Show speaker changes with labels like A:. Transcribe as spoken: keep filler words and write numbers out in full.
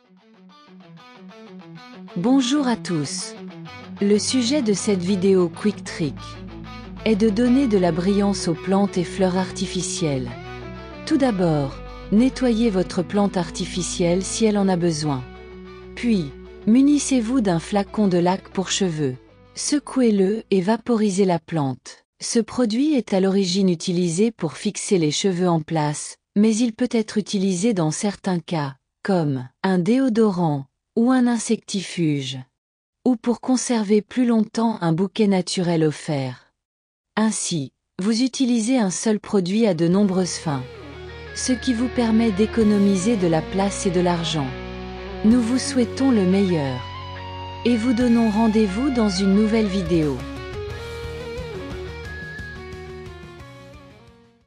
A: Bonjour à tous. Le sujet de cette vidéo Quick Trick est de donner de la brillance aux plantes et fleurs artificielles. Tout d'abord, nettoyez votre plante artificielle si elle en a besoin. Puis, munissez-vous d'un flacon de lac pour cheveux. Secouez-le et vaporisez la plante. Ce produit est à l'origine utilisé pour fixer les cheveux en place, mais il peut être utilisé dans certains cas, comme un déodorant ou un insectifuge, ou pour conserver plus longtemps un bouquet naturel offert. Ainsi, vous utilisez un seul produit à de nombreuses fins, ce qui vous permet d'économiser de la place et de l'argent. Nous vous souhaitons le meilleur et vous donnons rendez-vous dans une nouvelle vidéo.